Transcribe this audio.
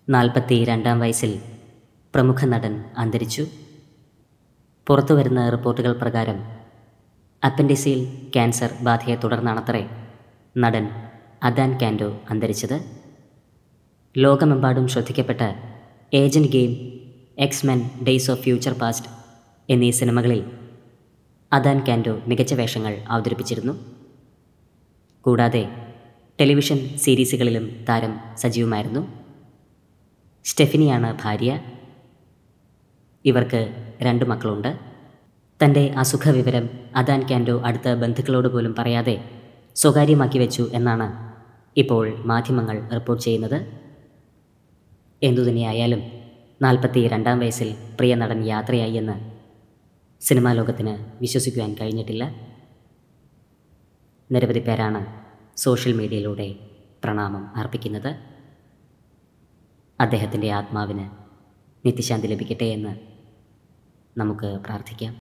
42-ാം വയസ്സിൽ പ്രമുഖ നടൻ അന്തരിച്ചു. പുറത്തുവരുന്ന റിപ്പോർട്ടുകൾ പ്രകാരം അപ്പൻഡിക്സിൽ ക്യാൻസർ ബാധയെ തുടർന്നാണത്രേ നടൻ അദാൻ കാൻഡോ അന്തരിച്ചത്. ലോകമെമ്പാടും ശ്രദ്ധിക്കപ്പെട്ട Agent Game, X-Men, Days of Future Past എന്നീ സിനിമകളിൽ അദാൻ കാൻഡോ മികച്ച വേഷങ്ങൾ അവതരിപ്പിച്ചിരുന്നു. കൂടാതെ ടെലിവിഷൻ സീരീസുകളിലും താരം സജീവമായിരുന്നു. സ്റ്റെഫിനിയാണ് ഭാര്യ. ഇവർക്ക് 2 മക്കളുണ്ട്. തൻ്റെ അസുഖവിവരം അദാൻ കാൻഡോ അടുത്ത ബന്ധുക്കളോട് പോലും പറയാതെ സ്വകാര്യമാക്കി വെച്ചു എന്നാണ് ഇപ്പോൾ മാധ്യമങ്ങൾ റിപ്പോർട്ട് ചെയ്യുന്നത്. എന്തുതന്നെയായാലും 42-ാം വയസ്സിൽ പ്രിയ നടൻ യാത്രയായി എന്ന് സിനിമാ ലോകത്തിന് വിശ്വസിക്കുവാൻ കഴിഞ്ഞിട്ടില്ല. നിരവധി പേരാണ് സോഷ്യൽ മീഡിയയിലൂടെ പ്രണാമം അർപ്പിക്കുന്നത്. അദ്ദേഹത്തിൻ്റെ ആത്മാവിന് നിത്യശാന്തി ലഭിക്കട്ടെ എന്ന് നമുക്ക് പ്രാർത്ഥിക്കാം.